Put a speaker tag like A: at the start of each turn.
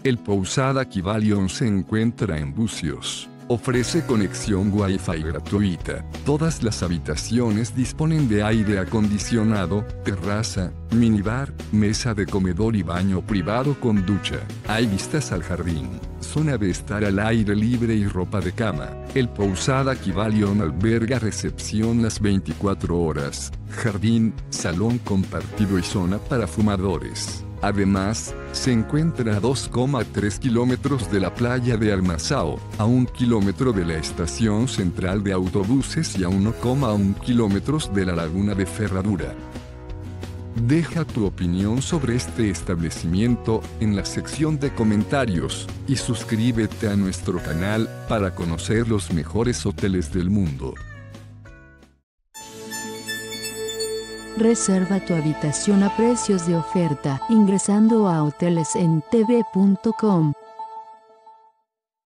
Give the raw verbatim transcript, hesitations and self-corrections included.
A: El Pousada Kibalión se encuentra en Bucios. Ofrece conexión Wi-Fi gratuita. Todas las habitaciones disponen de aire acondicionado, terraza, minibar, mesa de comedor y baño privado con ducha. Hay vistas al jardín, zona de estar al aire libre y ropa de cama. El Pousada Kibalión alberga recepción las veinticuatro horas, jardín, salón compartido y zona para fumadores. Además, se encuentra a dos coma tres kilómetros de la playa de Armazao, a un kilómetro de la estación central de autobuses y a uno coma uno kilómetros de la laguna de Ferradura. Deja tu opinión sobre este establecimiento en la sección de comentarios, y suscríbete a nuestro canal para conocer los mejores hoteles del mundo.
B: Reserva tu habitación a precios de oferta ingresando a hoteles en t v punto com.